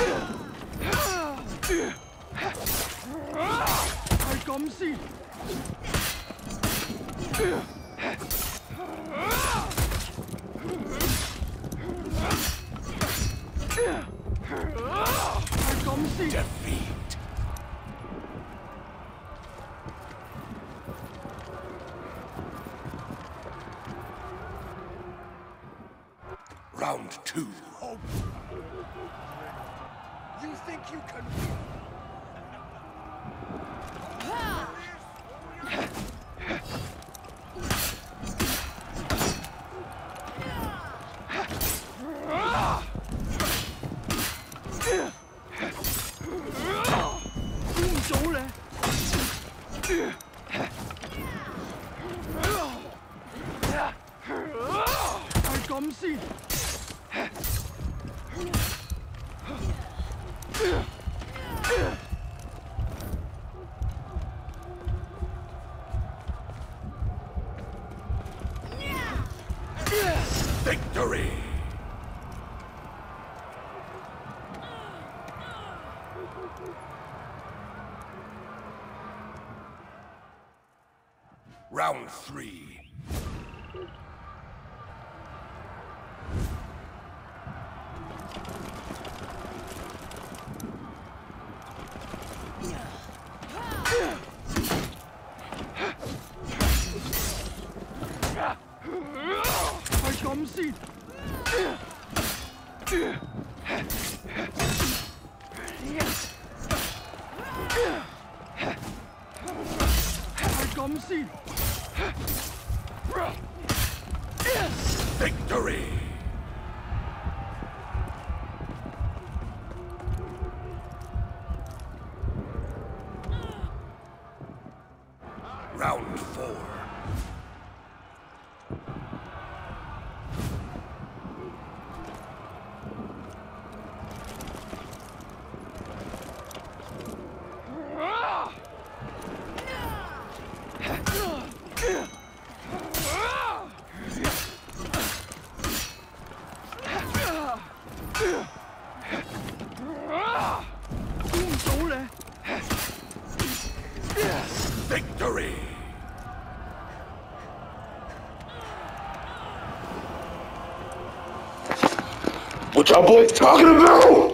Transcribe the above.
係咁先。係咁先。Defeat. Round 2. Oh. You think you can win?估唔到咧。係咁先。Victory! Round 3.係咁先。係咁先。Victory! Round 4. Victory! What y'all boys talking about?